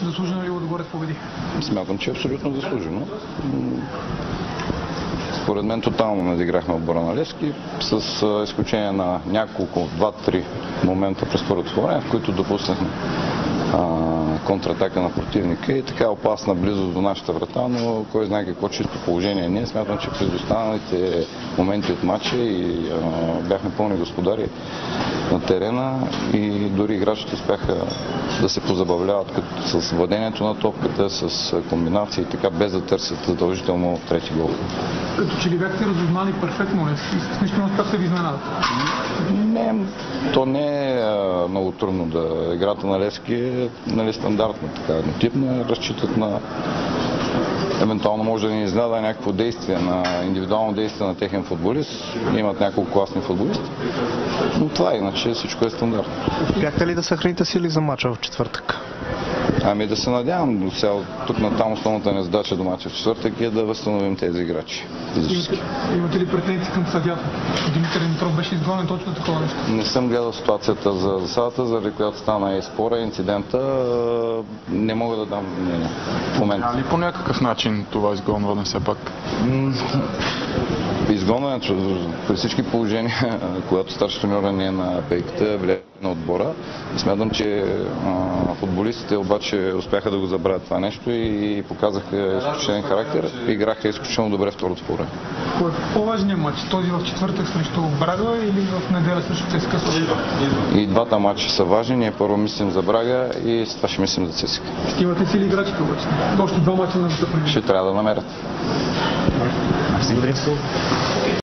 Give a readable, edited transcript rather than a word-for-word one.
Заслужено ли Лудогорец победи? Смятам, че е абсолютно заслужено. Според мен тотално надиграхме отбора на Левски, с изключение на няколко, 2-3 момента през първото време, в които допуснахме контратака на противника и така опасна близост до нашата врата, но кой знае какво чисто положение. Ние смятам, че през останалите моменти от матча и бяхме пълни господари на терена и дори играчите успяха да се позабавляват с владението на топката, с комбинации, така без да търсят задължително трети гол. Като че ли бяхте разузнали перфектно, с нищо не успяхте да ви изненадат? Не, то не е много трудно да играта на Левски е стандартна, така еднотипна, разчитат на евентуално може да ни изненада някакво действие, на индивидуално действие на техен футболист. Имат няколко класни футболисти, но това иначе всичко е стандартно. Бяхте ли да съхраните сили за мача в четвъртък? Ами да се надявам, сега тук натам основната ни задача до мача в четвъртък е да възстановим тези играчи. Имате ли претенции към съдията? Димитър Димитров беше изгонен точно такова нещо? Не съм гледал ситуацията за засадата, заради която стана и спора, инцидента. Не мога да дам мнение в момента. Ли по някакъв начин това изгонване все пак? Изгонването при всички положения, когато старши треньора не е на пейката, влияе на отбора. Смятам, че футболистите обаче успяха да го забравят това нещо и показаха изключителен характер. Играха изключително добре второто по време. Кой е по-важният матч? Този в четвъртък срещу Брага или в неделя срещу ЦСКА? И двата матча са важни. Ние първо мислим за Брага и с това ще мислим за ЦСКА. Ще имате сили играчите обаче? Още два матча на да преди. Ще трябва да намерят. Благодаря.